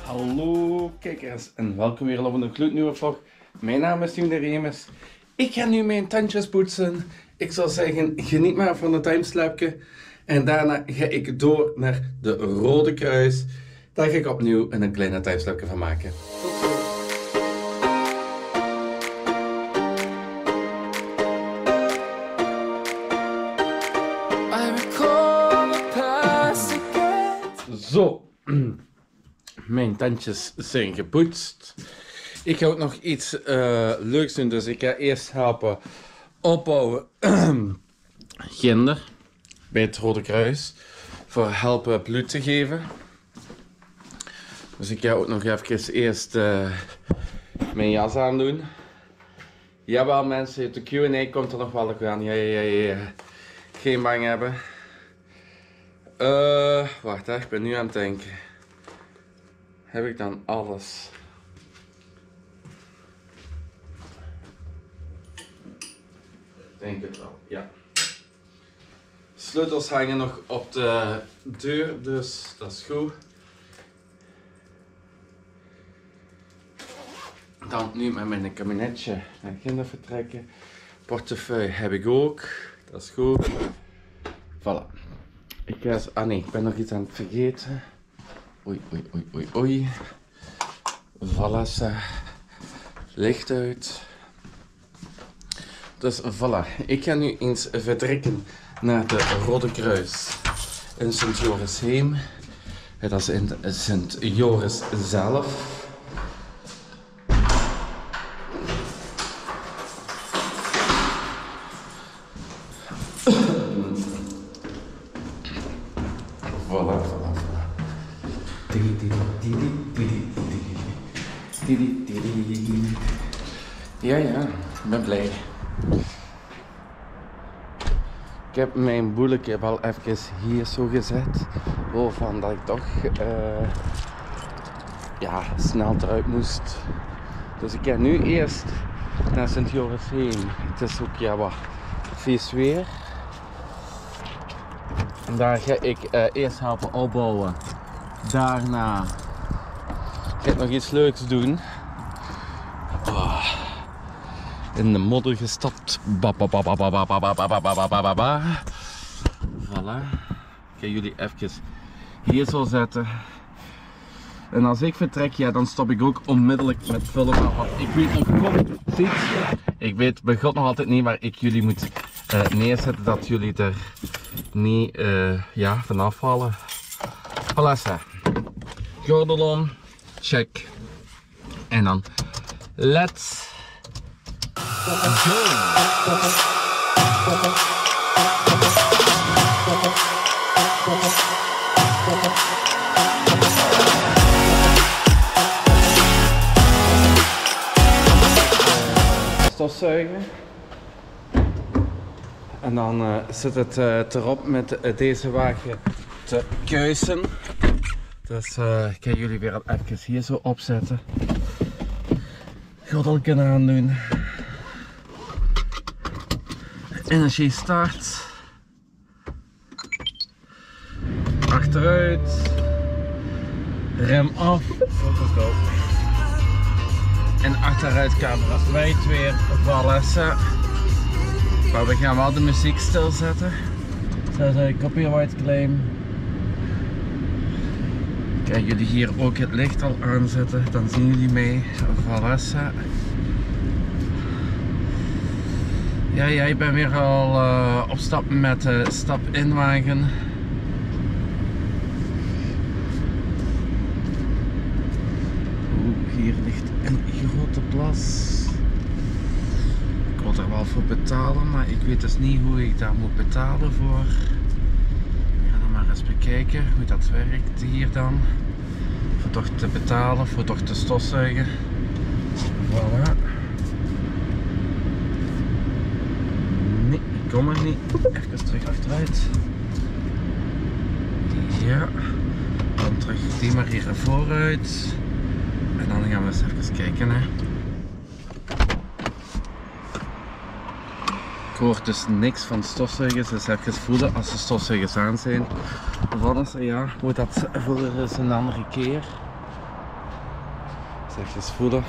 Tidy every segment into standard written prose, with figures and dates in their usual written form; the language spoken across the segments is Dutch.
Hallo kijkers en welkom weer op een gloednieuwe vlog. Mijn naam is Jeroen de Remus. Ik ga nu mijn tandjes poetsen. Ik zou zeggen, geniet maar van het timeslapje. En daarna ga ik door naar de Rode Kruis. Daar ga ik opnieuw een kleine timeslapje van maken. Zo, mijn tandjes zijn gepoetst. Ik ga ook nog iets leuks doen, dus ik ga eerst helpen opbouwen ginder bij het Rode Kruis voor helpen bloed te geven. Dus ik ga ook nog even eerst mijn jas aandoen. Jawel mensen, de Q&A komt er nog wel aan. Ja. Geen bang hebben. Wacht, ik ben nu aan het denken. Heb ik dan alles? Denk het wel, ja. Sleutels hangen nog op de deur, dus dat is goed. Dan nu met mijn kabinetje naar ginder vertrekken. Portefeuille heb ik ook, dat is goed. Voilà. Ik ben nog iets aan het vergeten. Oei. Voilà, licht uit. Dus voilà, ik ga nu eens vertrekken naar de Rode Kruis in Sint-Jorisheem. Dat is in Sint-Joris zelf. Voilà. Ja, ik ben blij. Ik heb mijn boeletje wel even hier zo gezet. Waarvan dat ik toch snel eruit moest. Dus ik ga nu eerst naar Sint-Jorisheem. Het is ook wat vies weer. En daar ga ik eerst helpen opbouwen. Daarna ga ik nog iets leuks doen. In de modder gestapt. Voilà. Ik ga jullie even hier zo zetten. En als ik vertrek, ja, dan stop ik ook onmiddellijk met filmen. Want ik weet nog precies. Ik weet bij God nog altijd niet waar ik jullie moet neerzetten. Dat jullie er niet vanaf vallen. Voilà. Gordel om. Check. En dan let's go. Stofzuigen. En dan zit het erop met deze wagen te kuisen. Dus ik ga jullie weer even hier zo opzetten. Gordelken aandoen. Energie start. Achteruit. Rem af. En achteruitcamera's wijd weer. Voilà. Maar we gaan wel de muziek stilzetten. Zoals copyright claim. Kijk, jullie hier ook het licht al aanzetten, dan zien jullie mee. Voilà. Ja, ik ben weer al op stap met de stap-inwagen. Hier ligt een grote plas. Ik wil er wel voor betalen, maar ik weet dus niet hoe ik daar moet betalen voor. Ik ga dan maar eens bekijken hoe dat werkt hier dan. Voor toch te betalen, voor toch te stofzuigen. Voilà. Nee, ik kom er niet. Even terug achteruit. Ja. Dan terug die maar hier vooruit. En dan gaan we eens even kijken. Hè. Ik hoor dus niks van stofzuigers, dus even voelen als de stofzuigers aan zijn. Van is er, ja, moet dat voelen is een andere keer. Zeg eens voelen.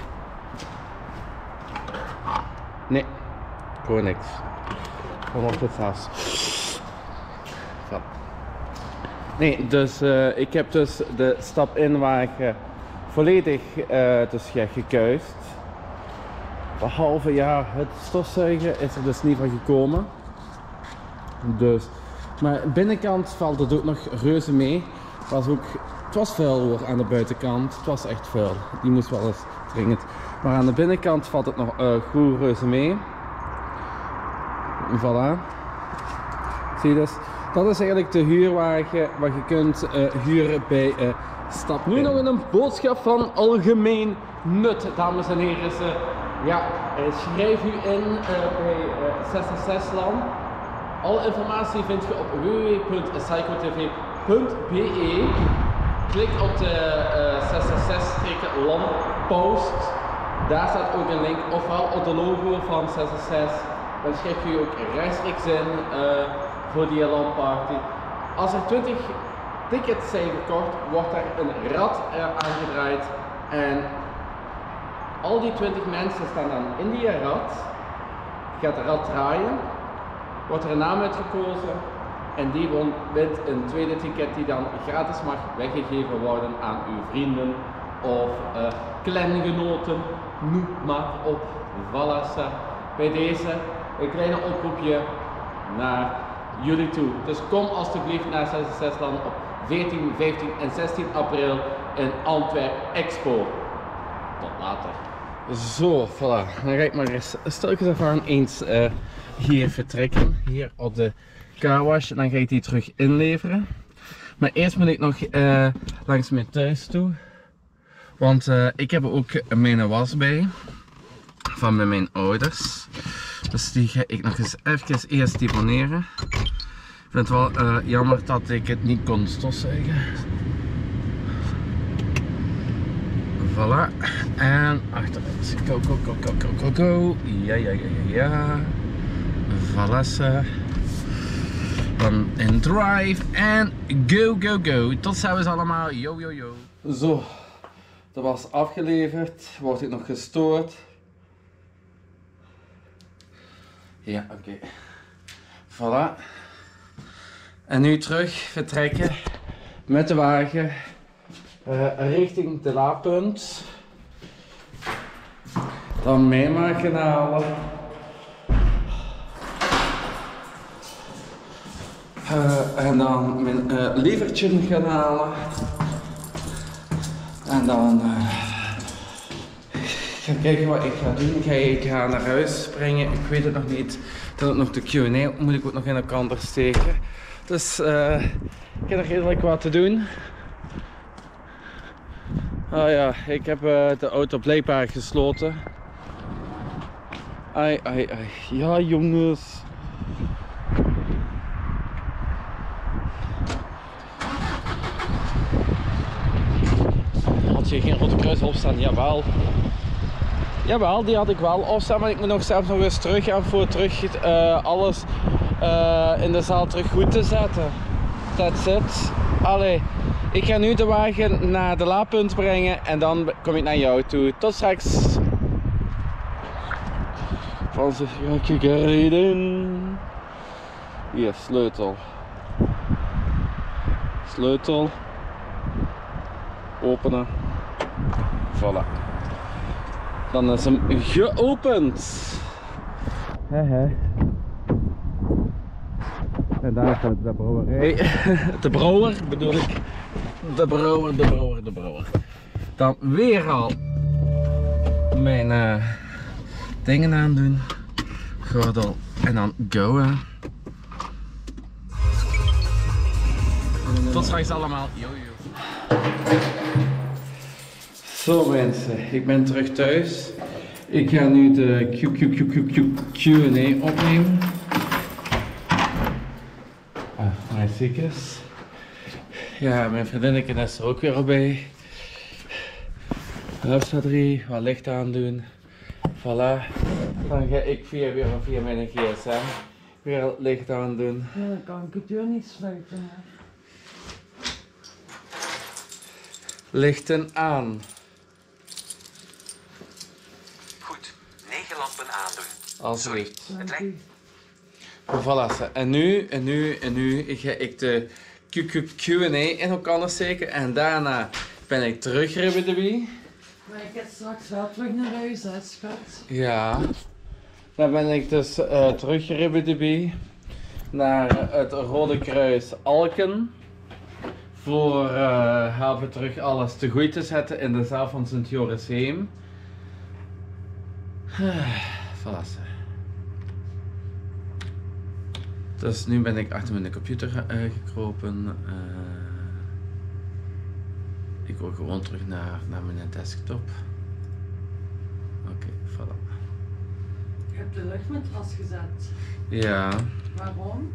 Nee, gewoon niks. Vanochtend zelfs. Zo. Nee, dus ik heb dus de stap in waar ik volledig dus gekuist. Behalve ja, het stofzuigen is er dus niet van gekomen. Dus, maar binnenkant valt het ook nog reuze mee. Het was vuil hoor aan de buitenkant. Het was echt vuil. Die moest wel eens dringend. Maar aan de binnenkant valt het nog goed reuze mee. Voilà. Zie je dus? Dat is eigenlijk de huur wat je kunt huren bij Stap. Nu nog een boodschap van algemeen nut, dames en heren. Ja, schrijf u in bij 666land. Alle informatie vind je op www.psychotv.be. Klik op de 666-land post. Daar staat ook een link, ofwel op de logo van 666. Dan schrijf je ook rechtstreeks in voor die LAN-party. Als er 20 tickets zijn verkocht, wordt er een rad aangedraaid. En al die 20 mensen staan dan in die rad. Gaat de rad draaien, wordt er een naam uitgekozen. En die wint een tweede ticket die dan gratis mag weggegeven worden aan uw vrienden of klangenoten. Noem maar op. Voilà. Bij deze een kleine oproepje naar jullie toe. Dus kom alstublieft naar 666land op 14, 15 en 16 april in Antwerp Expo. Tot later. Zo, voilà. Dan ga ik maar eens stilletjes ervan eens hier vertrekken. Hier op de carwash. En dan ga ik die terug inleveren. Maar eerst moet ik nog langs mijn thuis toe. Want ik heb ook mijn was bij. Van mijn ouders. Dus die ga ik nog eens even eerst deponeren. Ik vind het wel jammer dat ik het niet kon stofzuigen. Voilà. En achteruit. Go, go, go, go, go, go, go. Ja, ja, ja, ja, ja. Voilà. Dan in drive en go, go, go. Tot ziens allemaal. Yo, yo, yo. Zo. Dat was afgeleverd. Wordt ik nog gestoord. Ja, oké. Voilà. En nu terug vertrekken met de wagen richting de laadpunt. Dan mij maar gaan halen. En dan mijn levertje gaan halen. En dan ga kijken wat ik ga doen. Ik ga naar huis springen. Ik weet het nog niet. Dan nog de Q&A moet ik ook nog in elkaar steken. Dus ik heb nog redelijk wat te doen. Oh ja, ik heb de auto blijkbaar gesloten. Ai, ai, ai. Ja jongens. Had je geen rode kruis opstaan? Jawel. Jawel, die had ik wel opstaan, maar ik moet nog zelfs nog eens terug gaan voor terug alles in de zaal terug goed te zetten. That's it. Allee, ik ga nu de wagen naar de laadpunt brengen en dan kom ik naar jou toe. Tot straks. Van zich ga ik gereden. Hier, sleutel. Sleutel. Openen. Voilà. Dan is hem geopend. Hehe. En daar gaat de brouwerij. De brouwer bedoel ik. De brouwer. Dan weer al mijn dingen aandoen. Gordel. En dan go. Tot straks allemaal. Yo, yo. Zo mensen, ik ben terug thuis. Ik ga nu de Q&A opnemen. Mijn ziekes. Ja, mijn vriendinnetje is er ook weer al bij. Hupsa 3, wat licht aandoen. Voilà. Dan ga ik weer via mijn gsm weer het licht aandoen. Ja, dan kan ik de deur niet sluiten. Lichten aan. Alsjeblieft. Dank u. Voilà. En nu ga ik de Q&A in elkaar steken en daarna ben ik terug, Ribbedebi. Maar ik ga straks wel terug naar huis, hè, schat. Ja. Dan ben ik dus terug, Ribbedebi, naar het Rode Kruis Alken. Voor helpen terug alles te goed te zetten in de zaal van Sint Joris Heem. Voilà. Dus nu ben ik achter mijn computer gekropen. Ik wil gewoon terug naar mijn desktop. Oké, voilà. Je hebt de luchtmatras gezet. Ja. Waarom?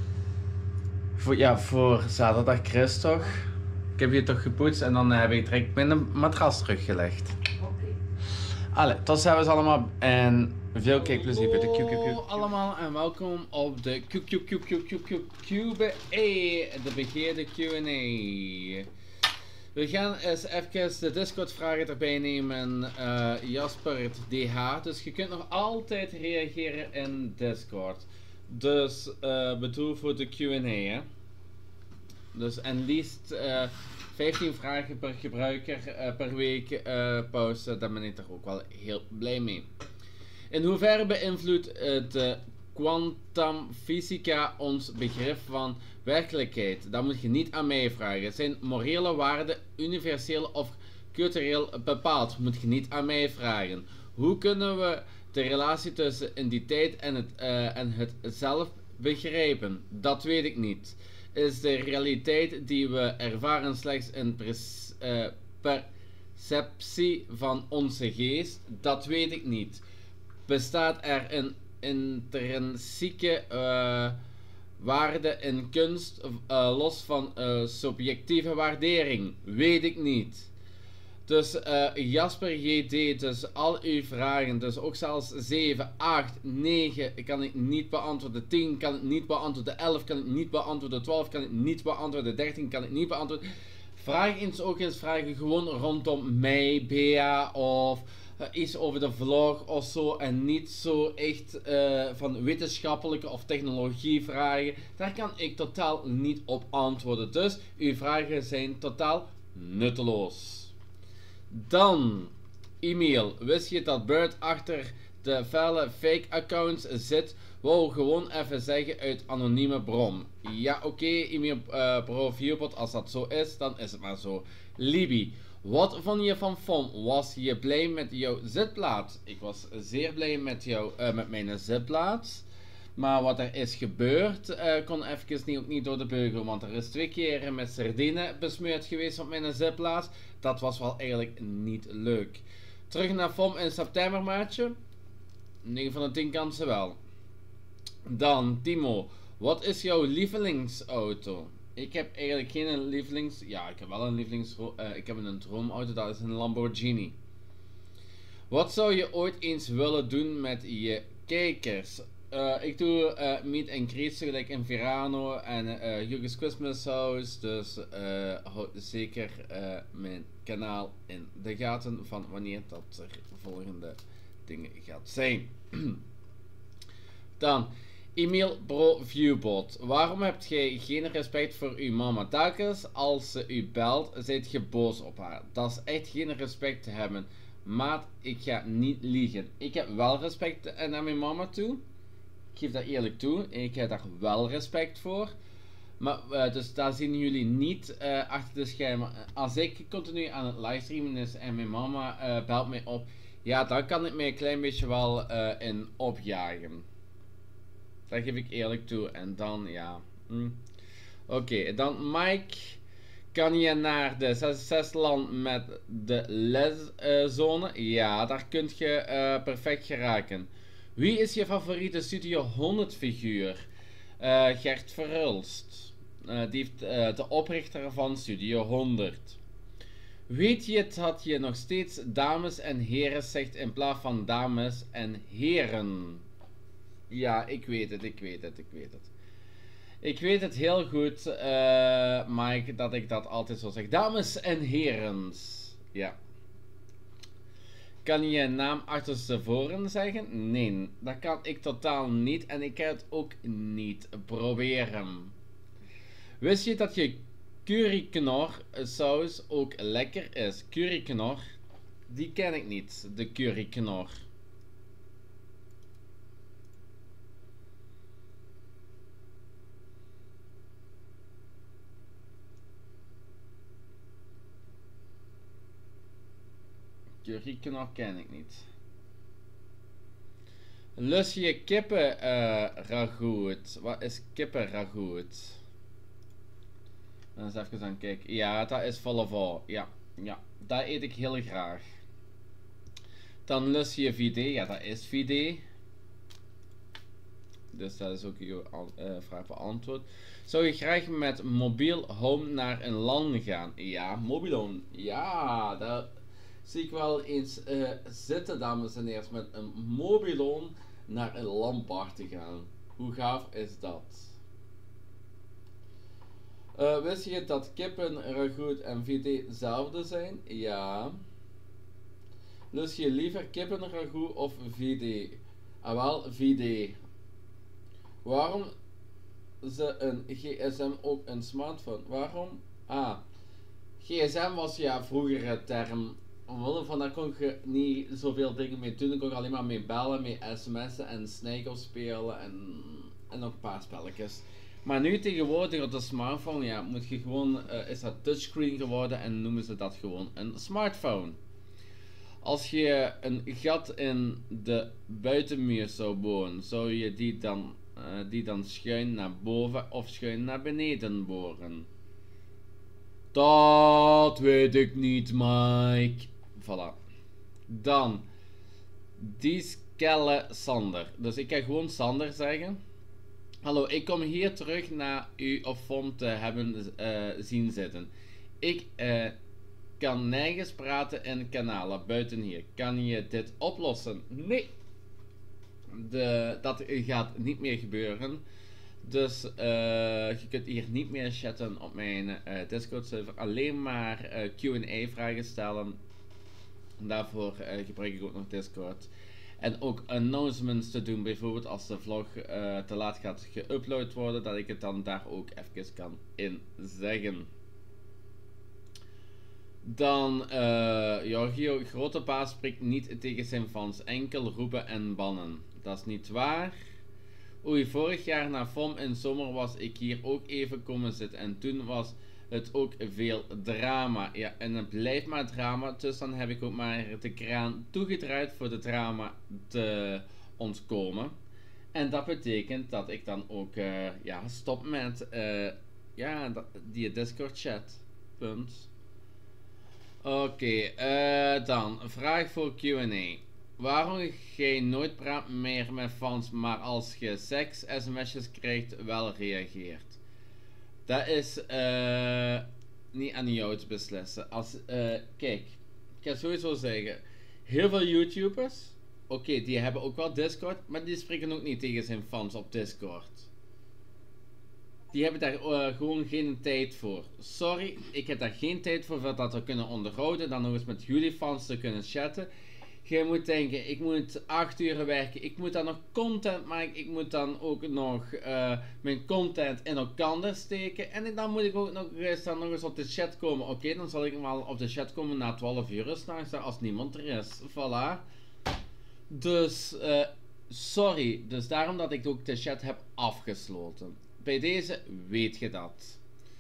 Voor zaterdag Chris toch? Ik heb hier toch gepoetst en dan heb ik direct mijn matras teruggelegd. Oké. Allee, tot ziens allemaal en veel kijkplezier bij de QQQ. Allemaal en welkom op de QQQ de begeerde Q&A. We gaan eens even de Discord vragen erbij nemen, Jasper DH, dus je kunt nog altijd reageren in Discord. Dus bedoel voor de Q&A, hè. Dus en liefst 15 vragen per gebruiker per week posten, daar ben ik er ook wel heel blij mee. In hoeverre beïnvloedt de kwantumfysica ons begrip van werkelijkheid? Dat moet je niet aan mij vragen. Zijn morele waarden universeel of cultureel bepaald? Moet je niet aan mij vragen. Hoe kunnen we de relatie tussen entiteit en het zelf begrijpen? Dat weet ik niet. Is de realiteit die we ervaren slechts een perceptie van onze geest? Dat weet ik niet. Bestaat er een intrinsieke waarde in kunst los van subjectieve waardering? Weet ik niet. Dus Jasper JD, dus al uw vragen, dus ook zelfs 7, 8, 9 kan ik niet beantwoorden, 10 kan ik niet beantwoorden, 11 kan ik niet beantwoorden, 12 kan ik niet beantwoorden, 13 kan ik niet beantwoorden. Vraag eens ook eens vragen gewoon rondom mij, Bea, of iets over de vlog of zo, en niet zo echt van wetenschappelijke of technologie vragen. Daar kan ik totaal niet op antwoorden, dus uw vragen zijn totaal nutteloos. Dan, e-mail. Wist je dat Bird achter de vuile fake accounts zit? Wou gewoon even zeggen uit anonieme bron. Ja, oké, e-mail pro Viewbot. Als dat zo is, dan is het maar zo. Libby, wat vond je van FOM? Was je blij met jouw zitplaats? Ik was zeer blij met mijn zitplaats. Maar wat er is gebeurd, kon even ook niet door de beugel. Want er is 2 keer met sardine besmeurd geweest op mijn zitplaats. Dat was wel eigenlijk niet leuk. Terug naar FOM in september, maatje. 9 van de 10 kansen wel. Dan, Timo. Wat is jouw lievelingsauto? Ik heb eigenlijk geen lievelings... Ja, ik heb wel een ik heb een droomauto, dat is een Lamborghini. Wat zou je ooit eens willen doen met je kijkers? Ik doe meet and greets gelijk in Verano en Hugo's Christmas House, dus houd zeker mijn kanaal in de gaten van wanneer dat er volgende dingen gaat zijn. Dan, e-mail bro Viewbot. Waarom hebt jij geen respect voor uw mama? Telkens als ze u belt, zijt je boos op haar. Dat is echt geen respect te hebben. Maat, ik ga niet liegen. Ik heb wel respect naar mijn mama toe. Ik geef dat eerlijk toe. Ik heb daar wel respect voor. Maar dus daar zien jullie niet achter de schermen. Als ik continu aan het livestreamen is en mijn mama belt mij op. Ja, dan kan ik mij een klein beetje wel in opjagen. Dat geef ik eerlijk toe. En dan, ja. Oké, dan Mike. Kan je naar de 6 land met de leszone? Ja, daar kunt je perfect geraken. Wie is je favoriete Studio 100 figuur? Gert Verhulst. Die heeft de oprichter van Studio 100. Weet je dat je nog steeds dames en heren zegt in plaats van dames en heren? Ja, ik weet het. Ik weet het heel goed, Mike, dat ik dat altijd zo zeg. Dames en heren. Ja. kan je naam achterstevoren zeggen? Nee, dat kan ik totaal niet en ik ga het ook niet proberen. Wist je dat je curryknor saus ook lekker is? Curryknor, die ken ik niet, de curryknor. Curryknor ken ik niet. Lust je kippen ragout? Wat is kippen ragout? Eens even aan kijken. Ja, dat is volle vol. Ja, dat eet ik heel graag. Dan lust je vide. Ja, dat is vide. Dus dat is ook je vraag beantwoord. Zou je graag met mobiel home naar een LAN gaan? Ja, mobiel home. Ja, dat zie ik wel eens zitten, dames en heren, met een mobiel home naar een LAN-party gaan. Hoe gaaf is dat? Wist je dat kippen, ragout en vide hetzelfde zijn? Ja. Lust je liever kippen, ragout of vide? Ah wel, vide. Waarom ze een gsm ook een smartphone? Waarom? Ah, gsm was ja vroeger een term. Omwille van daar kon je niet zoveel dingen mee doen. Ik kon alleen maar mee bellen, mee sms'en en Snake spelen en nog een paar spelletjes. Maar nu tegenwoordig op de smartphone, ja, moet je gewoon, is dat touchscreen geworden en noemen ze dat gewoon een smartphone. Als je een gat in de buitenmuur zou boren, zou je die dan schuin naar boven of schuin naar beneden boren? Dat weet ik niet, Mike. Voilà. Dan, die skelle Sander. Dus ik ga gewoon Sander zeggen. Hallo, ik kom hier terug na u of Vom te hebben zien zitten. Ik kan nergens praten in kanalen buiten hier. Kan je dit oplossen? Nee. Dat gaat niet meer gebeuren. Dus je kunt hier niet meer chatten op mijn Discord server. Alleen maar Q&A vragen stellen. Daarvoor gebruik ik ook nog Discord. En ook announcements te doen. Bijvoorbeeld als de vlog te laat gaat geüpload worden. Dat ik het dan daar ook even kan in zeggen. Dan Giorgio, grote baas spreekt niet tegen zijn fans. Enkel roepen en bannen. Dat is niet waar. Oei, vorig jaar na FOM in zomer was ik hier ook even komen zitten. En toen was het ook veel drama. Ja, en het blijft maar drama. Dus dan heb ik ook maar de kraan toegedraaid voor de drama te ontkomen. En dat betekent dat ik dan ook stop met die Discord chat. Punt. Oké, dan vraag voor Q&A. Waarom jij nooit praat meer met fans, maar als je seks sms'jes krijgt wel reageert? Dat is niet aan jou te beslissen. Kijk, ik ga sowieso zeggen, heel veel YouTubers, oké, die hebben ook wel Discord, maar die spreken ook niet tegen zijn fans op Discord. Die hebben daar gewoon geen tijd voor. Sorry, ik heb daar geen tijd voor dat te kunnen onderhouden, dan nog eens met jullie fans te kunnen chatten. Je moet denken, ik moet 8 uur werken, ik moet dan nog content maken, ik moet dan ook nog mijn content in elkaar steken. En dan moet ik ook nog eens op de chat komen. Oké, dan zal ik wel op de chat komen na 12 uur s'nachts, als niemand er is. Voilà. Dus, sorry. Dus daarom dat ik ook de chat heb afgesloten. Bij deze weet je dat.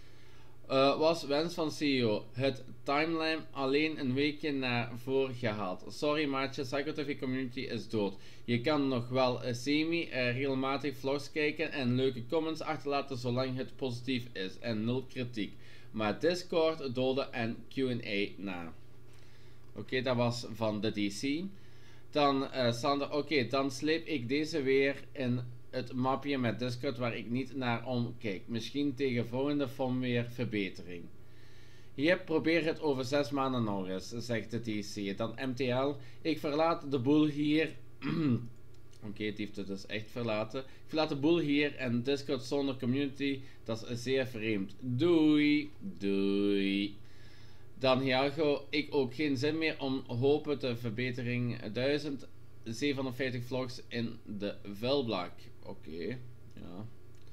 Was wens van CEO. Het timeline alleen een weekje naar voren gehaald. Sorry maatje, Psycho TV community is dood. Je kan nog wel regelmatig vlogs kijken en leuke comments achterlaten zolang het positief is en nul kritiek. Maar Discord doden en Q&A na. Oké, dat was van de DC. Dan Sander, oké, dan sleep ik deze weer in het mapje met Discord waar ik niet naar omkijk. Misschien tegen volgende FOM weer verbetering. Yep, probeer het over 6 maanden nog eens, zegt de DC. Dan MTL, ik verlaat de boel hier. Oké, die heeft het dus echt verlaten. Ik verlaat de boel hier en Discord zonder community, dat is zeer vreemd. Doei, doei. Dan Hiago, ik ook geen zin meer om hopen de verbetering 1057 vlogs in de vuilbak. Oké, ja.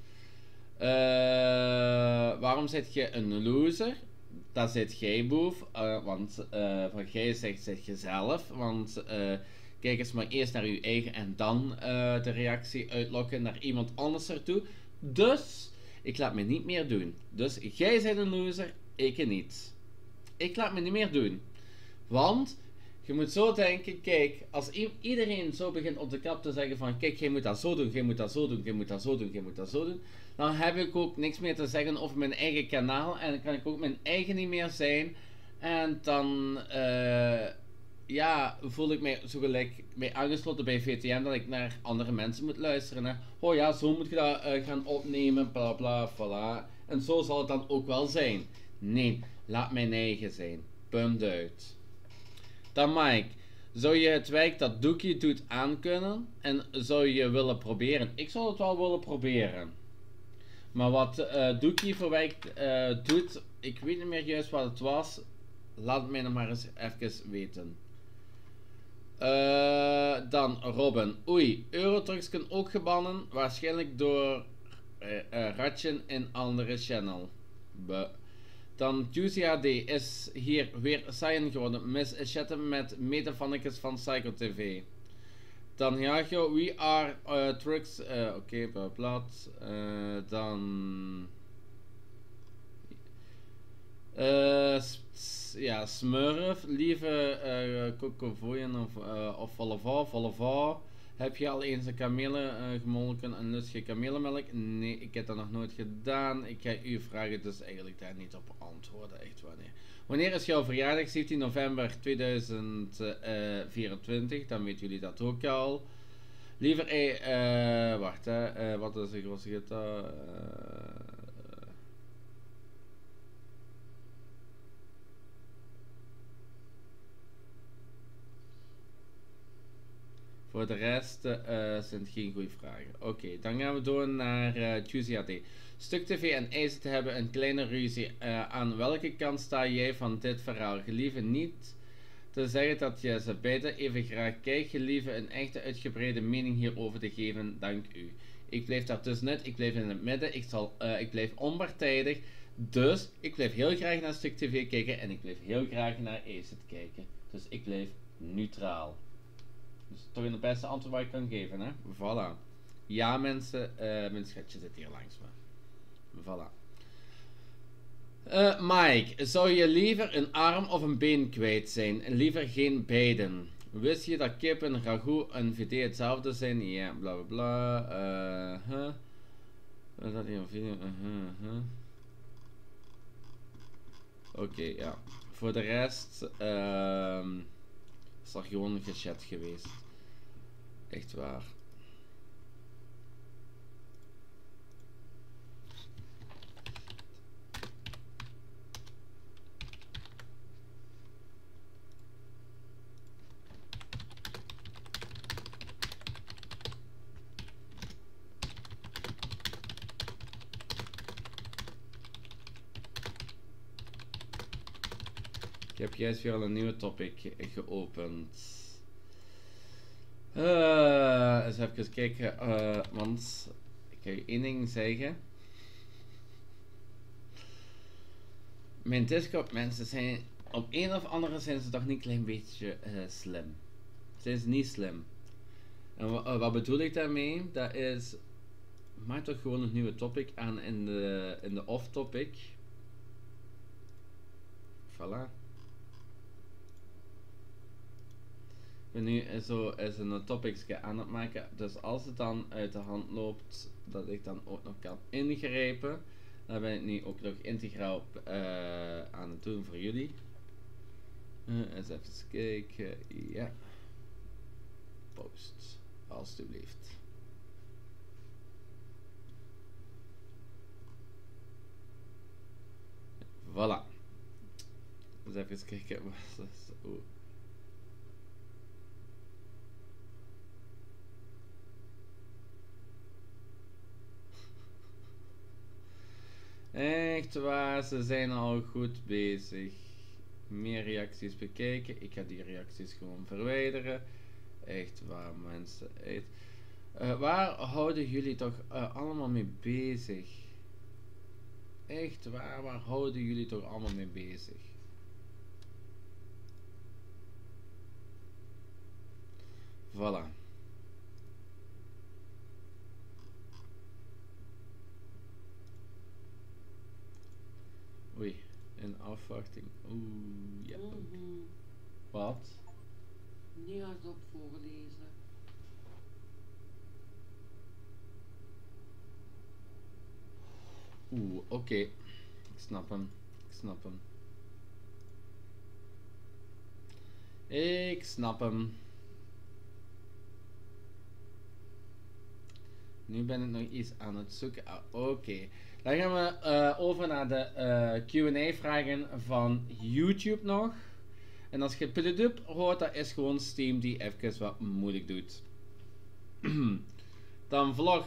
Waarom zit je een loser? Dat zit jij, boef. Want van jij zegt je zelf. Want kijk eens maar eerst naar uw eigen en dan de reactie uitlokken naar iemand anders ertoe. Dus ik laat me niet meer doen. Dus jij bent een loser, ik niet. Ik laat me niet meer doen. Want je moet zo denken, kijk, als iedereen zo begint op de kap te zeggen van kijk, jij moet dat zo doen, jij moet dat zo doen, jij moet dat zo doen, jij moet dat zo doen, dan heb ik ook niks meer te zeggen over mijn eigen kanaal en dan kan ik ook mijn eigen niet meer zijn en dan ja, voel ik mij zo gelijk mij aangesloten bij VTM dat ik naar andere mensen moet luisteren. Hè. Oh ja, zo moet je dat gaan opnemen, bla bla, voilà. En zo zal het dan ook wel zijn. Nee, laat mijn eigen zijn. Punt uit. Dan Mike, zou je het werk dat Doekie doet aankunnen? En zou je willen proberen? Ik zou het wel willen proberen. Maar wat Doekie voor werk doet, ik weet niet meer juist wat het was. Laat het mij nog maar eens even weten. Dan Robin. Oei, Eurotrucks kan ook gebannen. Waarschijnlijk door Ratchen in andere channel. Dan Juicy HD is hier weer Cyan geworden. Miss chatten met metafannetjes van Psycho TV. Dan Hiagio, we are trucks. Oké, blad. Dan. Ja, Smurf, lieve Kokovoyen of Vollevol. Heb je al eens een kamelen gemolken en lust je kamelenmelk? Nee, ik heb dat nog nooit gedaan. Ik ga u vragen dus eigenlijk daar niet op antwoorden. Echt wanneer. Wanneer is jouw verjaardag? 17 november 2024. Dan weten jullie dat ook al. Liever, wacht hè. Wat is de grootste getal? Voor de rest zijn het geen goede vragen. Oké, dan gaan we door naar Juicy HD. Stuk TV en IJzer te hebben een kleine ruzie. Aan welke kant sta jij van dit verhaal? Gelieve niet te zeggen dat je ze beide even graag kijkt. Gelieve een echte uitgebreide mening hierover te geven. Dank u. Ik blijf daartussenuit. Ik blijf in het midden. Ik blijf onpartijdig. Dus ik blijf heel graag naar Stuk TV kijken. En ik blijf heel graag naar IJzer kijken. Dus ik blijf neutraal. Dus toch een beste antwoord wat ik kan geven, hè? Voilà. Ja, mensen, mijn schatje zit hier langs me. Voilà. Mike, zou je liever een arm of een been kwijt zijn? Liever geen beiden. Wist je dat kip en ragout en VD hetzelfde zijn? Ja, bla bla bla. Is dat hier een video? Oké, ja. Voor de rest is dat gewoon gechat geweest. Echt waar. Ik heb juist weer al een nieuwe topic geopend. Eens even kijken, want ik ga je één ding zeggen. Mijn Discord mensen zijn, op een of andere zijn ze toch niet een klein beetje slim. Zijn ze niet slim. En wat bedoel ik daarmee? Dat is, maak toch gewoon een nieuwe topic aan in de off topic. Voilà. Ik ben nu zo eens een topics aan het maken, dus als het dan uit de hand loopt, dat ik dan ook nog kan ingrijpen. Dan ben ik nu ook nog integraal aan het doen voor jullie. Eens even kijken, ja. Post, alstublieft. Voilà. Eens even kijken, wat is oh. Echt waar, ze zijn al goed bezig. Meer reacties bekijken. Ik ga die reacties gewoon verwijderen. Echt waar mensen. Echt. Waar houden jullie toch allemaal mee bezig? Echt waar houden jullie toch allemaal mee bezig? Voilà. Oei, in afwachting. Oeh, ja. Wat? Niet hardop voorlezen. Oké. Ik snap hem. Ik snap hem. Ik snap hem. Nu ben ik nog iets aan het zoeken. Oké. Dan gaan we over naar de Q&A vragen van YouTube nog. En als je Pidup hoort, dat is gewoon Steam die even wat moeilijk doet. Dan vlog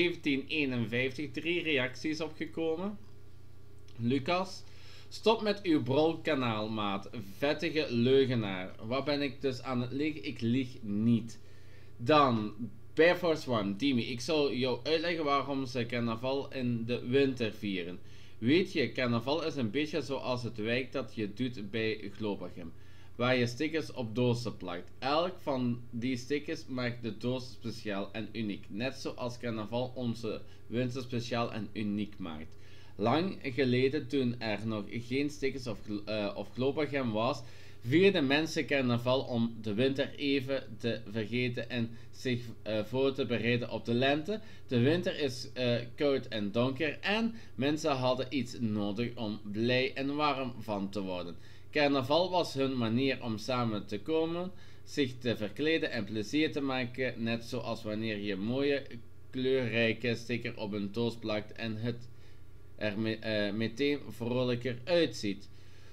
1751, 3 reacties opgekomen. Lucas, stop met uw brolkanaal, maat. Vettige leugenaar. Wat ben ik dus aan het liegen? Ik lieg niet. Dan Bear Force One, Dimi, ik zal jou uitleggen waarom ze carnaval in de winter vieren. Weet je, carnaval is een beetje zoals het werk dat je doet bij Globagem, waar je stickers op dozen plakt. Elk van die stickers maakt de doos speciaal en uniek, net zoals carnaval onze winter speciaal en uniek maakt. Lang geleden, toen er nog geen stickers of Globagem was, vierden mensen carnaval om de winter even te vergeten en zich voor te bereiden op de lente. De winter is koud en donker en mensen hadden iets nodig om blij en warm van te worden. Carnaval was hun manier om samen te komen, zich te verkleden en plezier te maken, net zoals wanneer je mooie kleurrijke sticker op een doos plakt en het er meteen vrolijker uitziet.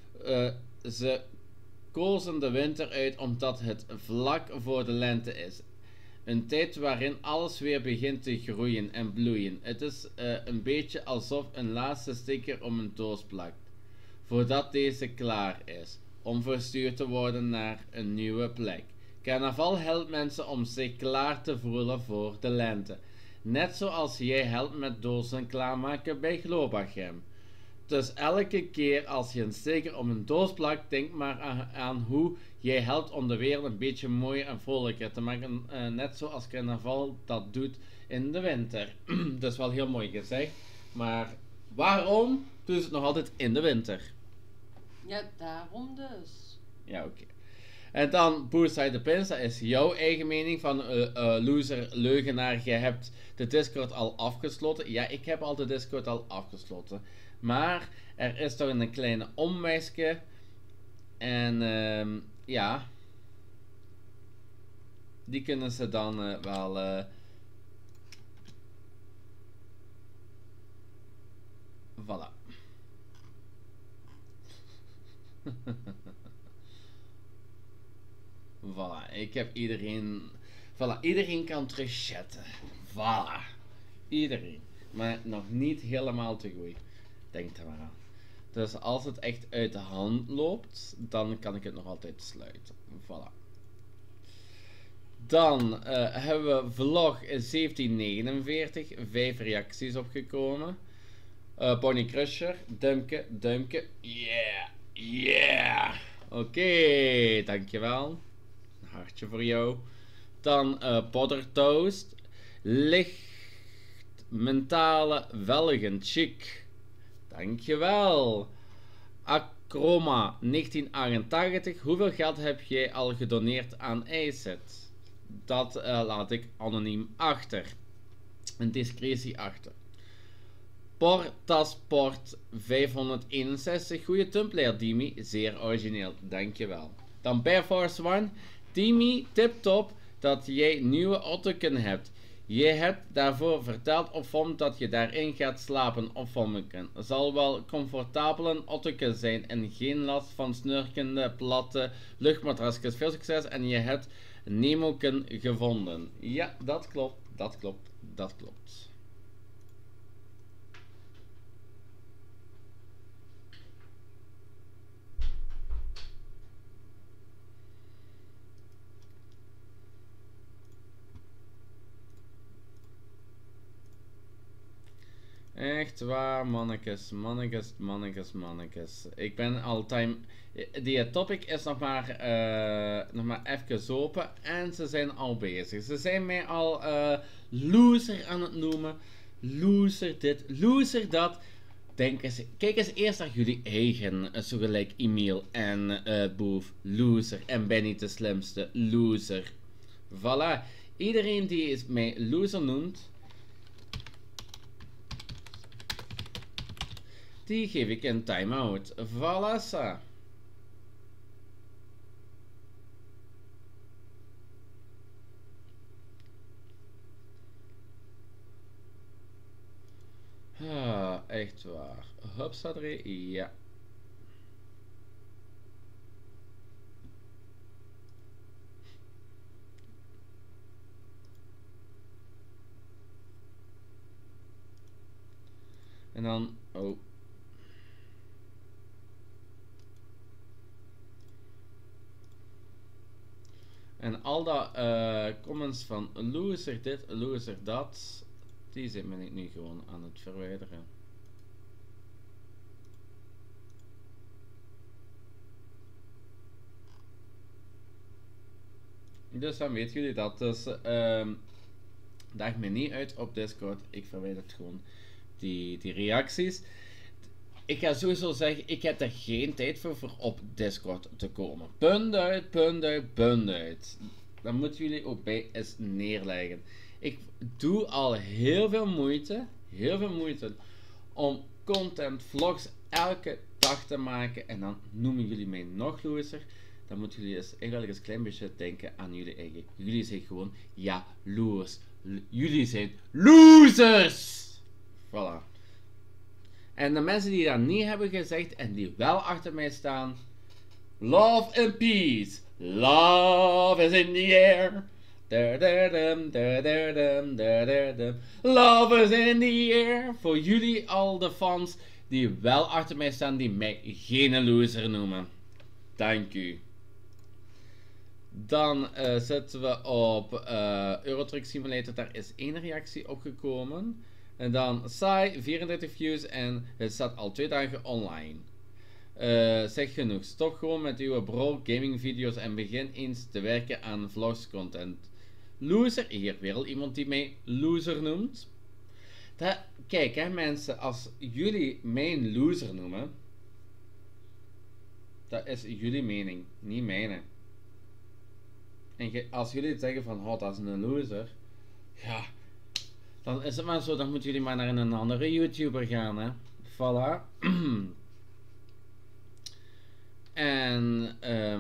Ze kozen de winter uit omdat het vlak voor de lente is. Een tijd waarin alles weer begint te groeien en bloeien. Het is een beetje alsof een laatste sticker om een doos plakt, voordat deze klaar is, om verstuurd te worden naar een nieuwe plek. Carnaval helpt mensen om zich klaar te voelen voor de lente. Net zoals jij helpt met dozen klaarmaken bij Globagem. Dus elke keer als je een sticker op een doos plakt, denk maar aan hoe jij helpt om de wereld een beetje mooier en vrolijker te maken. Net zoals carnaval dat doet in de winter. Dat is wel heel mooi gezegd. Maar waarom doen ze het nog altijd in de winter? Ja, daarom dus. Ja, oké. En dan Poolside the Pins, dat is jouw eigen mening van loser, leugenaar. Je hebt de Discord al afgesloten. Ja, ik heb al de Discord al afgesloten. Maar er is toch een kleine omwijsje. En ja. Die kunnen ze dan wel... Voilà. Voilà, ik heb iedereen... Voilà, iedereen kan terug chatten. Voilà. Iedereen. Maar nog niet helemaal te goed. Denk er maar aan. Dus als het echt uit de hand loopt, dan kan ik het nog altijd sluiten. Voilà. Dan hebben we vlog 1749. 5 reacties opgekomen. Pony Crusher. Duimpje, duimpje. Yeah. Yeah. Oké, dankjewel. Een hartje voor jou. Dan Poddertoast. Licht mentale velgen. Chic. Dankjewel. Acroma 1988. Hoeveel geld heb jij al gedoneerd aan IJzet? Dat laat ik anoniem achter. Een discretie achter. Portasport 561. Goeie thumbnail, Dimi. Zeer origineel. Dankjewel. Dan Bear Force One. Dimi, tip-top dat jij nieuwe ottoken hebt. Je hebt daarvoor verteld op FOM dat je daarin gaat slapen op FOMMeken. Zal wel comfortabel een ottoken zijn en geen last van snurkende platte luchtmatrasjes. Veel succes en je hebt Nemoken gevonden. Ja, dat klopt. Dat klopt. Dat klopt. Echt waar, mannetjes, mannetjes, mannetjes, mannetjes. Ik ben altijd... Die topic is nog maar even open en ze zijn al bezig. Ze zijn mij al loser aan het noemen. Loser dit, loser dat. Kijk eens eerst naar jullie eigen, zo gelijk Emiel en Boef. Loser. En ben niet de slimste. Loser. Voilà. Iedereen die mij loser noemt, die geef ik een time-out. Voilà, ça. Ah, echt waar. Hupsadre, ja. En dan, oh. En al dat comments van loser dit, loser dat, die ben ik nu gewoon aan het verwijderen. Dus dan weten jullie dat. Dus daag me niet uit op Discord. Ik verwijder het gewoon. Die reacties. Ik ga sowieso zeggen, ik heb er geen tijd voor op Discord te komen. Punt uit, punt uit, punt uit. Dan moeten jullie ook bij eens neerleggen. Ik doe al heel veel moeite om content, vlogs elke dag te maken. En dan noemen jullie mij nog loser. Dan moeten jullie eigenlijk eens een klein beetje denken aan jullie eigen. Jullie zijn gewoon jaloers. Jullie zijn losers! Voilà. En de mensen die dat niet hebben gezegd en die wel achter mij staan. Love and peace. Love is in the air. Love is in the air. Voor jullie al de fans die wel achter mij staan, die mij geen loser noemen. Dank u. Dan zitten we op Euro Truck Simulator. Daar is 1 reactie op gekomen. En dan saai, 34 views en het staat al 2 dagen online. Zeg genoeg, stop gewoon met uw bro gaming video's en begin eens te werken aan vlogs content. Loser, hier weer al iemand die mij loser noemt. Kijk hè mensen, als jullie mij een loser noemen, dat is jullie mening, niet mijne. En als jullie zeggen van, oh dat is een loser, ja, dan is het maar zo, dan moeten jullie maar naar een andere YouTuber gaan, hè. Voilà. En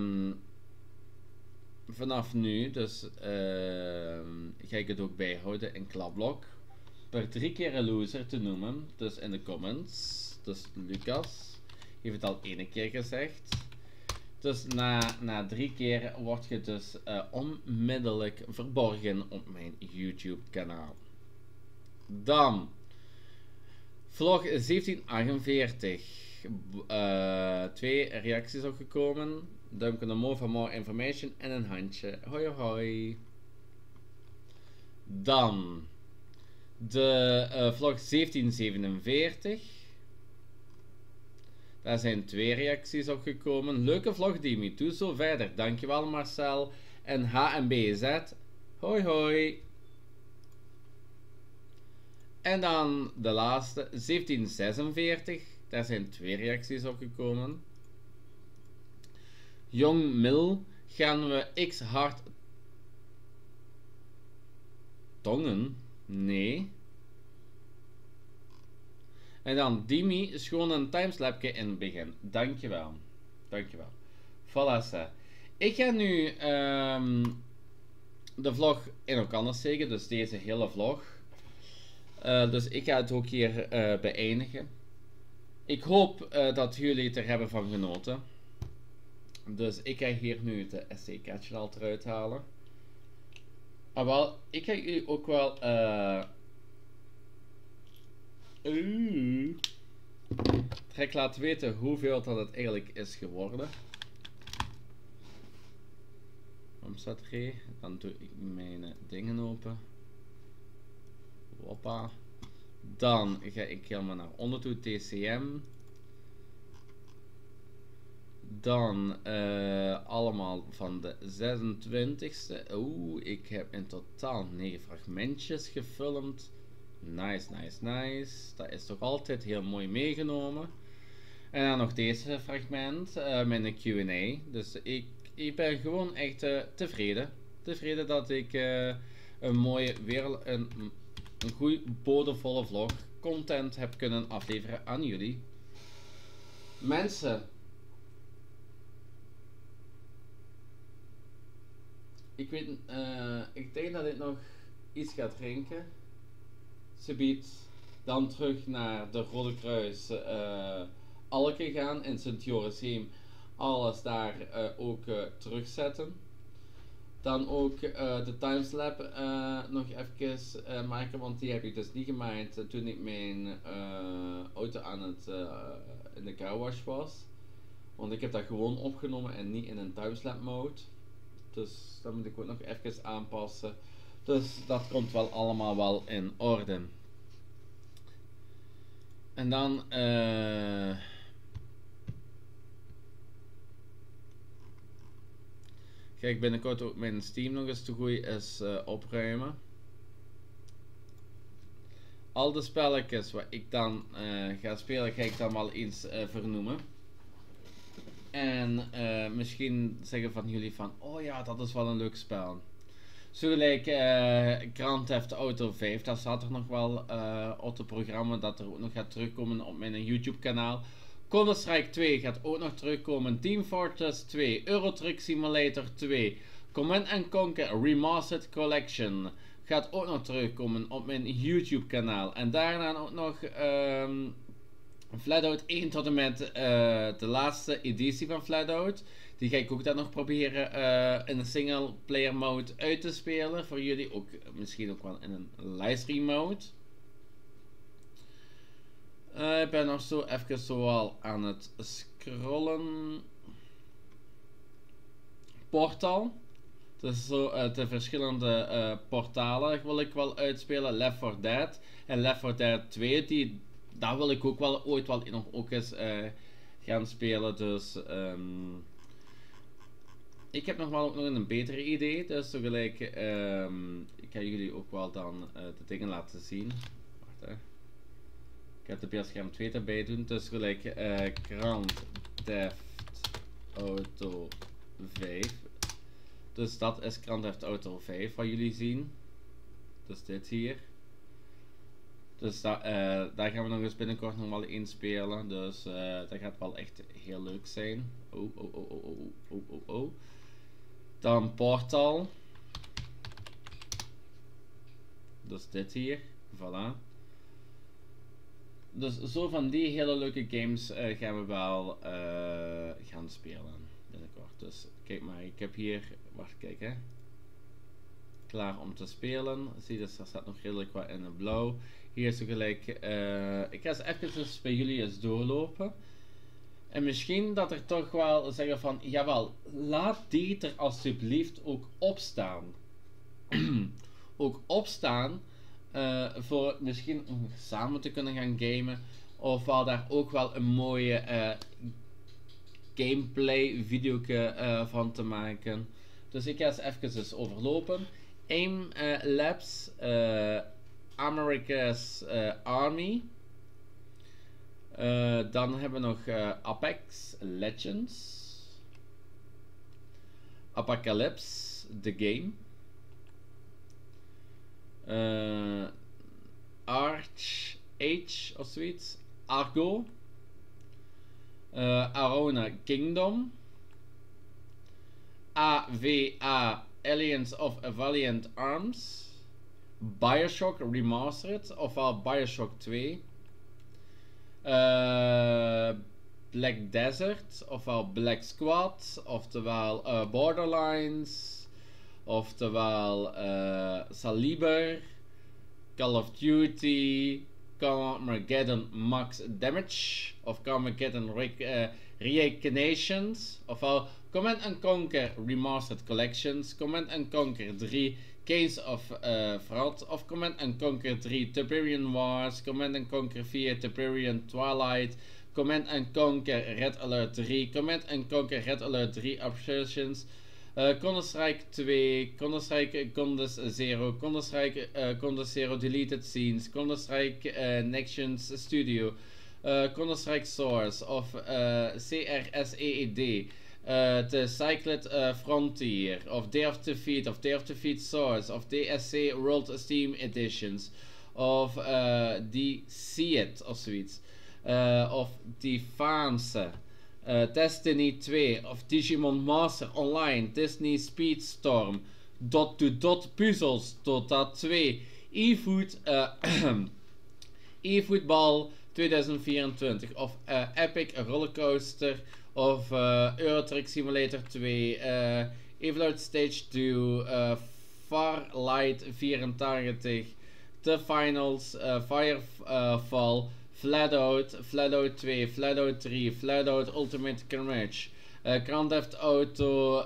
vanaf nu, dus ga ik het ook bijhouden in Klablok. Per 3 keer een loser te noemen, dus in de comments. Dus Lucas heeft het al 1 keer gezegd. Dus na 3 keer word je dus onmiddellijk verborgen op mijn YouTube kanaal. Dan vlog 1748. 2 reacties opgekomen. Duimpje omhoog voor more information en een handje. Hoi hoi. Dan de vlog 1747. Daar zijn 2 reacties opgekomen. Leuke vlog Dimi, doe zo verder. Dankjewel Marcel. En HMBZ. Hoi hoi. En dan de laatste, 1746. Daar zijn 2 reacties op gekomen. Jong Mil, gaan we X hard tongen? Nee. En dan Dimi is gewoon een timeslapje in het begin. Dankjewel. Dankjewel. Voilà. Ik ga nu de vlog in elkaar steken, dus deze hele vlog. Dus ik ga het ook hier beëindigen. Ik hoop dat jullie het er hebben van genoten. Dus ik ga hier nu de SD-kaartje al eruit halen. Maar wel, ik ga jullie ook wel direct laten weten hoeveel dat het eigenlijk is geworden. Dan doe ik mijn dingen open. Hoppa. Dan ga ik helemaal naar onder toe, TCM. Dan allemaal van de 26e. Oeh, ik heb in totaal 9 fragmentjes gefilmd. Nice, nice, nice. Dat is toch altijd heel mooi meegenomen. En dan nog deze fragment met een Q&A. Dus ik ben gewoon echt tevreden. Tevreden dat ik een mooie, een goede, bodevolle vlog, content heb kunnen afleveren aan jullie. Mensen. Ik denk dat ik nog iets ga drinken. Subiet. Dan terug naar de Rode Kruis Alke gaan in Sint-Jorisheim. Alles daar ook terugzetten. Dan ook de timeslap nog even maken, want die heb ik dus niet gemaakt toen ik mijn auto aan het in de carwash was. Want ik heb dat gewoon opgenomen en niet in een timeslap mode. Dus dat moet ik ook nog even aanpassen. Dus dat komt wel allemaal wel in orde. En dan ga ik binnenkort ook mijn Steam nog eens te goed is opruimen. Al de spelletjes wat ik dan ga spelen, ga ik dan wel eens vernoemen. En misschien zeggen van jullie van, oh ja, dat is wel een leuk spel. Zo gelijk Grand Theft Auto 5, dat staat er nog wel op het programma dat er ook nog gaat terugkomen op mijn YouTube kanaal. Counter-Strike 2 gaat ook nog terugkomen. Team Fortress 2, Euro Truck Simulator 2, Command & Conquer Remastered Collection gaat ook nog terugkomen op mijn YouTube kanaal. En daarna ook nog Flatout 1 tot en met de laatste editie van Flatout. Die ga ik ook dan nog proberen in een single player mode uit te spelen. Voor jullie ook misschien ook wel in een livestream mode. Ik ben nog zo even zoal aan het scrollen. Portal. Dus zo de verschillende portalen wil ik wel uitspelen. Left 4 Dead en Left 4 Dead 2. Daar wil ik ook wel ooit wel nog ook eens gaan spelen. Dus ik heb nog wel ook nog een betere idee. Dus zo gelijk, ik ga jullie ook wel dan de dingen laten zien. Wacht hè. Ik ga de beeldscherm 2 erbij doen. Dus gelijk Grand Theft Auto 5. Dus dat is Grand Theft Auto 5 wat jullie zien. Dus dit hier. Dus daar gaan we nog eens binnenkort nog wel in spelen. Dus dat gaat wel echt heel leuk zijn. Oh. Dan Portal. Dus dit hier. Voilà. Dus zo van die hele leuke games gaan we wel gaan spelen binnenkort. Dus kijk maar, ik heb hier, wacht kijk hè. Klaar om te spelen. Zie je, dus er staat nog redelijk wat in het blauw. Hier is gelijk, ik ga eens even bij jullie eens doorlopen. En misschien dat er toch wel zeggen van, jawel, laat die er alsjeblieft ook opstaan. Ook opstaan. Voor misschien om samen te kunnen gaan gamen. Of wel daar ook wel een mooie gameplay video van te maken. Dus ik ga eens even overlopen. Aim Labs, America's Army. Dan hebben we nog Apex Legends. Apocalypse, the game. Age of zoiets. Argo. Arona Kingdom. AVA Aliens of Valiant Arms. Bioshock Remastered, ofwel Bioshock 2. Black Desert, ofwel Black Squad, oftewel Borderlines, oftewel Saliber, Call of Duty, Carmageddon Max Damage of Carmageddon Reactivations, ofwel Command & Conquer Remastered Collections, Command & Conquer 3 Case of Vrad, of Command & Conquer 3 Tiberian Wars, Command & Conquer 4 Tiberian Twilight, Command & Conquer Red Alert 3, Command & Conquer Red Alert 3 Obsessions, Counter-Strike 2, Counter-Strike Condus 0, Counter-Strike Condus 0 Deleted Scenes, Counter-Strike Nextions Studio, Counter-Strike Source of CRSEED, the Cycled Frontier, of Day of Defeat Source, of DSC World Steam Editions, of die Seed of zoiets, of die Faanse, Destiny 2, of Digimon Master Online, Disney Speedstorm, Dot to Dot Puzzles, Dota 2, eFootball 2024, of Epic Rollercoaster, of Euro Truck Simulator 2, Evolute Stage 2, Farlight 84, The Finals, Firefall, Flatout 2, Flatout 3, Flatout Ultimate Carnage, Grand Theft Auto,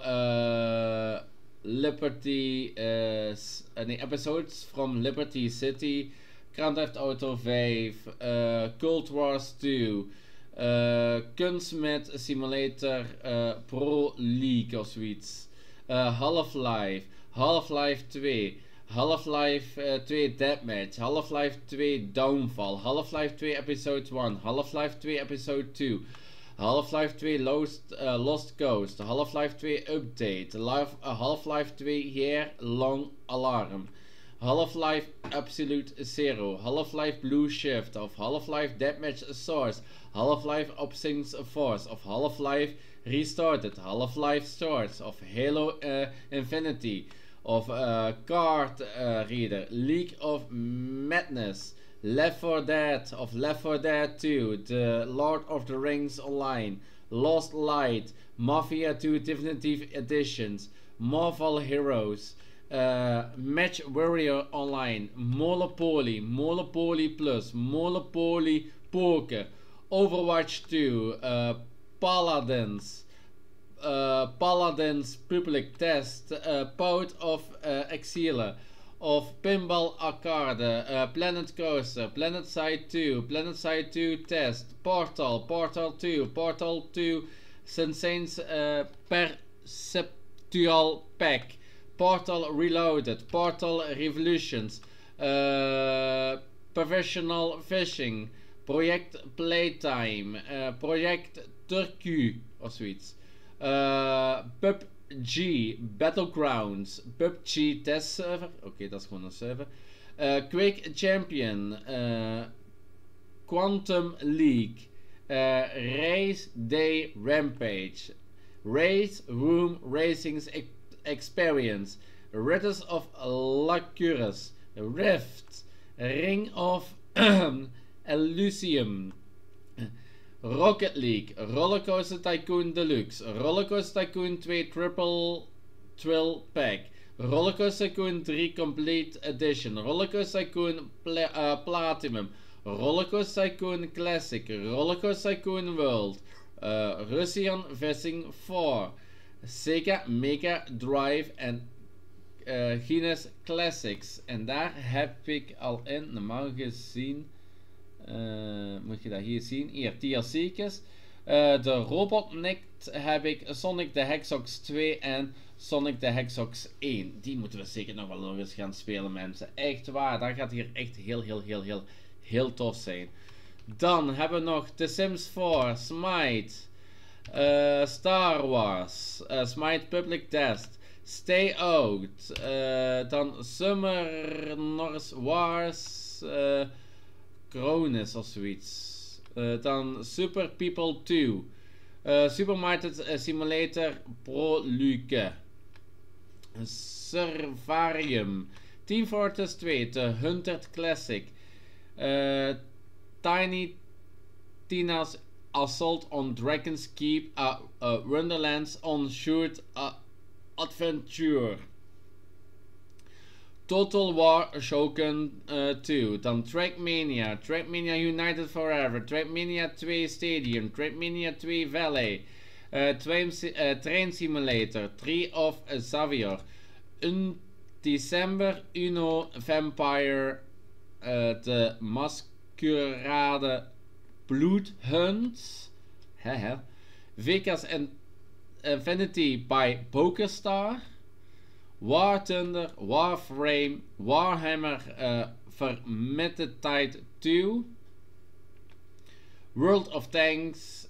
Liberty, episodes from Liberty City, Grand Theft Auto 5, Cold Wars 2, Gunsmith Simulator Pro League of zoiets, Half-Life, Half-Life 2, Half-Life 2 Deathmatch, Half-Life 2 Downfall, Half-Life 2 Episode 1, Half-Life 2 Episode 2, Half-Life 2 Lost Ghost, Half-Life 2 Update, Half-Life 2 Year Long Alarm, Half-Life Absolute Zero, Half-Life Blue Shift, of Half-Life Deathmatch Source, Half-Life Opsings Force, of Half-Life Restarted, Half-Life Source, of Halo Infinity, of Card Reader, League of Madness, Left 4 Dead, of Left 4 Dead 2, The Lord of the Rings Online, Lost Light, Mafia 2 Definitive Editions, Marvel Heroes, Match Warrior Online, Monopoly, Monopoly Plus, Monopoly Poker, Overwatch 2, Paladins, Paladins Public Test, Pout of Exile, of Pinball Arcade, Planet Coaster, Planet Side 2, Planet Side 2 Test, Portal, Portal 2, Portal 2 Sensations Perceptual Pack, Portal Reloaded, Portal Revolutions, Professional Fishing, Project Playtime, Project Turku of zoiets, PUBG Battlegrounds, PUBG Test Server, oké, dat is gewoon een server, Quake Champion, Quantum League, Race Day Rampage, Race Room Racing's Experience, Ridders of Lacurus, Rift, Ring of Elysium, Rocket League, Rollercoaster Tycoon Deluxe, Rollercoaster Tycoon 2 Triple Thrill Pack, Rollercoaster Tycoon 3 Complete Edition, Rollercoaster Tycoon Platinum, Rollercoaster Tycoon Classic, Rollercoaster Tycoon World, Russian Versing 4, Sega Mega Drive en Guinness Classics. En daar heb ik al in, normaal gezien, moet je dat hier zien, hier TLC'tjes. De Robotnik heb ik, Sonic the Hedgehog 2 en Sonic the Hedgehog 1. Die moeten we zeker nog eens gaan spelen, mensen. Echt waar, dat gaat hier echt heel tof zijn. Dan hebben we nog The Sims 4, Smite, Star Wars, Smite Public Test, Stay Out, dan Summer North Wars, Cronus of zoiets, dan Super People 2, Super Mario Simulator Pro Luke, Servarium, Team Fortress 2, The Hunted Classic, Tiny Tina's Assault on Dragon's Keep, Wonderlands on Shoot Adventure, Total War Shogun 2. Dan Trackmania. Trackmania United Forever. Trackmania 2 Stadium. Trackmania 2 Valley. Train Simulator. Tree of Xavier. In december Uno Vampire. De Masquerade Bloodhunt. Vegas Infinity by PokerStar. War Thunder, Warframe, Warhammer Vermintide Tide 2, World of Tanks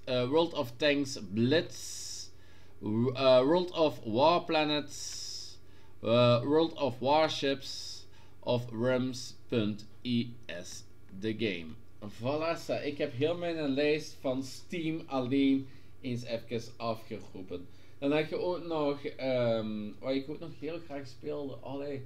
Blitz, World of War Planets, World of Warships of Realms.is, de game. Voilà, ik heb heel mijn lijst van Steam alleen eens even afgeroepen. Dan heb je ook nog, wat ik ook nog heel graag speelde,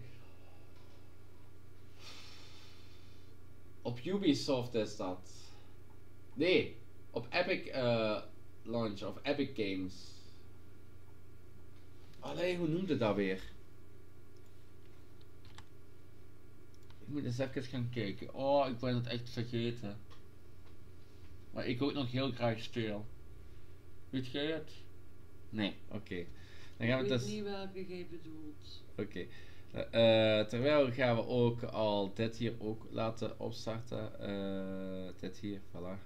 op Ubisoft is dat. Nee, op Epic Launch of Epic Games. Hoe noemde dat weer? Ik moet eens even gaan kijken. Ik ben het echt vergeten. Maar ik ook nog heel graag speel. Weet jij het? Nee, oké. Dan gaan we Ik dus... weet niet welke jij bedoelt. Oké. Terwijl gaan we ook al dit hier ook laten opstarten. Dit hier, voilà.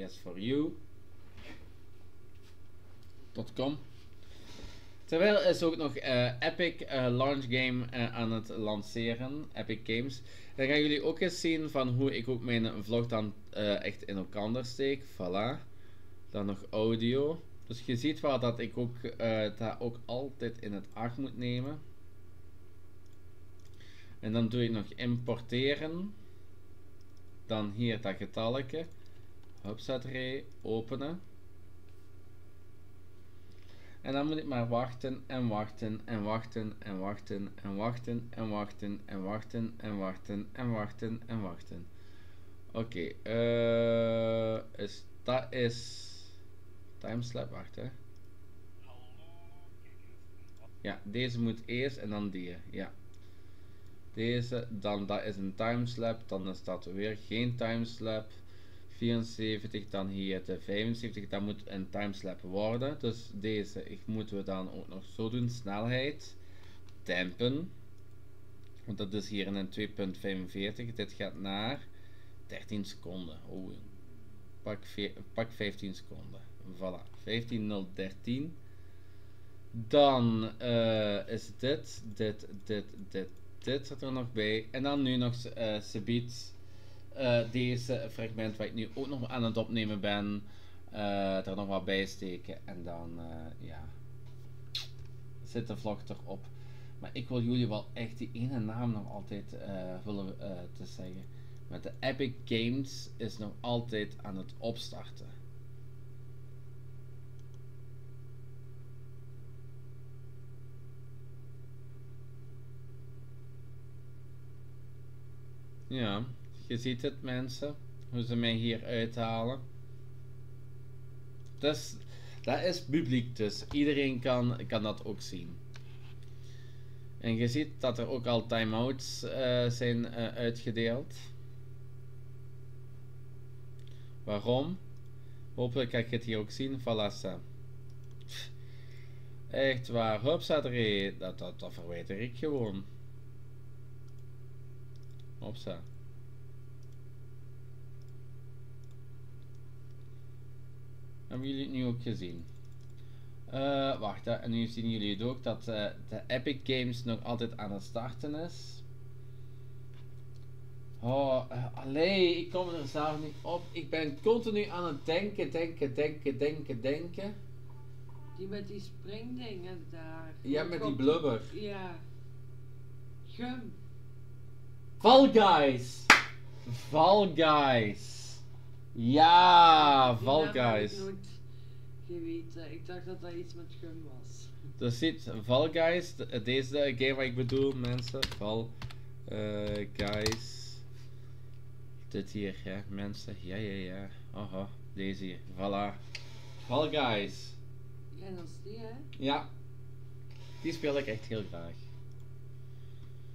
avsforyou.com. Terwijl is ook nog Epic Launch Game aan het lanceren. Epic Games. Dan gaan jullie ook eens zien van hoe ik ook mijn vlog dan echt in elkaar steek. Voilà. Dan nog audio. Dus je ziet wel dat ik ook dat ook altijd in het acht moet nemen. En dan doe ik nog importeren. Dan hier dat getalletje. Hupsatray, openen. En dan moet ik maar wachten en wachten en wachten en wachten en wachten en wachten en wachten en wachten en wachten en wachten. Oké, dat is timeslap, wacht hè. Ja, deze moet eerst en dan die, ja. Deze, dan dat is een timeslap, dan is dat weer geen timeslap. 74, dan hier de 75, dat moet een timeslap worden. Dus deze moeten we dan ook nog zo doen, snelheid, tempen. Want dat is hier een 2.45, dit gaat naar 13 seconden. Oh, pak 15 seconden. Voilà, 15.013. Dan is dit zit er nog bij. En dan nu nog subiet deze fragment waar ik nu ook nog aan het opnemen ben. Er nog wat bij steken. En dan ja, zit de vlog erop. Maar ik wil jullie wel echt die ene naam nog altijd willen te zeggen. Met de Epic Games is nog altijd aan het opstarten. Ja, je ziet het mensen, hoe ze mij hier uithalen. Dus, dat is publiek dus, iedereen kan dat ook zien. En je ziet dat er ook al timeouts zijn uitgedeeld. Waarom? Hopelijk kan je het hier ook zien, voilà. Echt waar, hupsadre, dat verwijder ik gewoon. Hopsa. Hebben jullie het nu ook gezien? Wacht, en nu zien jullie het ook dat de Epic Games nog altijd aan het starten is. Allee, ik kom er zelf niet op. Ik ben continu aan het denken. Die met die springdingen daar. Ja, met die blubber. Ja. Gum. Fall Guys! Fall Guys! Ja, Fall Guys. Ik nooit geweten. Ik dacht dat dat iets met gum was. Dus ziet, Fall Guys, deze game wat ik bedoel, mensen. Fall Guys. Dit hier, hè, mensen. Ja. Aha, deze hier. Voilà. Fall Guys. Ja, dat is die, hè? Ja. Die speel ik echt heel graag.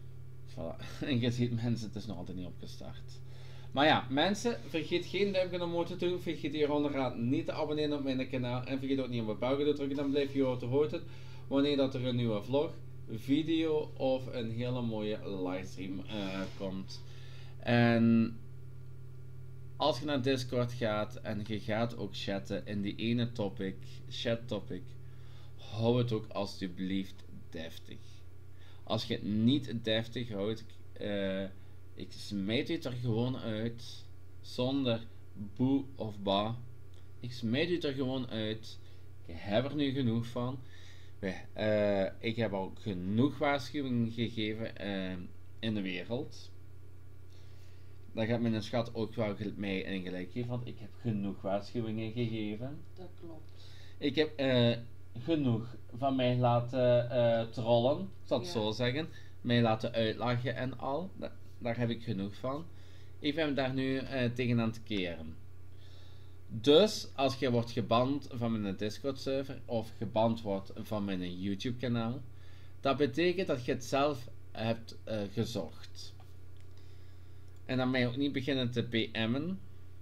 Voilà. En je ziet mensen, het is nog altijd niet opgestart. Maar ja, mensen, vergeet geen duimpje omhoog te doen. Vergeet hier onderaan niet te abonneren op mijn kanaal. En vergeet ook niet op het belletje te drukken. Dan blijf je op de hoogte wanneer dat er een nieuwe vlog, video of een hele mooie livestream komt. En als je naar Discord gaat en je gaat ook chatten in die ene topic, chat topic, hou het ook alsjeblieft deftig. Als je het niet deftig houdt, ik smijt u er gewoon uit, zonder boe of ba. Ik smijt u er gewoon uit. Ik heb er nu genoeg van. Ik heb al genoeg waarschuwingen gegeven in de wereld. Daar gaat mijn schat ook wel mij in gelijk geven, want ik heb genoeg waarschuwingen gegeven. Dat klopt. Ik heb genoeg van mij laten trollen, ik zal het zo zeggen. Mij laten uitlachen en al. Daar heb ik genoeg van. Ik ben daar nu tegen aan het keren. Dus als je wordt geband van mijn Discord server of geband wordt van mijn YouTube kanaal, dat betekent dat je het zelf hebt gezocht. En dan mij ook niet beginnen te PM'en.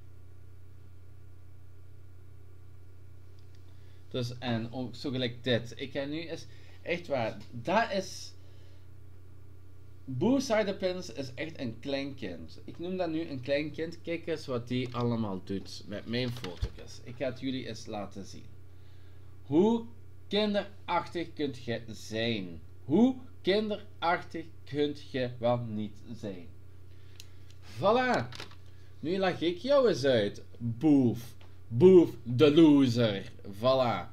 Dus en ook zo gelijk dit. Ik heb nu is echt waar. Dat is. Boo Siderpins is echt een klein kind. Ik noem dat nu een klein kind. Kijk eens wat die allemaal doet met mijn foto's. Ik ga het jullie eens laten zien. Hoe kinderachtig kunt je zijn? Hoe kinderachtig kunt je wel niet zijn? Voilà. Nu lag ik jou eens uit. Boef. Boef de loser. Voilà.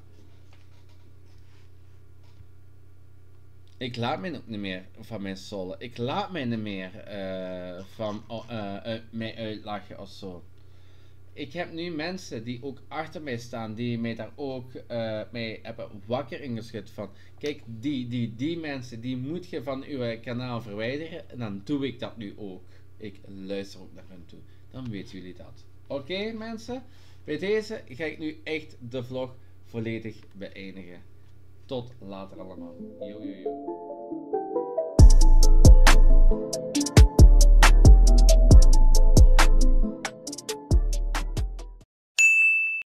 Ik laat mij ook niet meer van mijn sollen. Ik laat mij niet meer van mij uitlachen of zo. Ik heb nu mensen die ook achter mij staan, die mij daar ook mij hebben wakker ingeschud van. Kijk, die mensen, die moet je van uw kanaal verwijderen. En dan doe ik dat nu ook. Ik luister ook naar hen toe. Dan weten jullie dat. Oké, mensen? Bij deze ga ik nu echt de vlog volledig beëindigen. Tot later allemaal. Yo yo yo.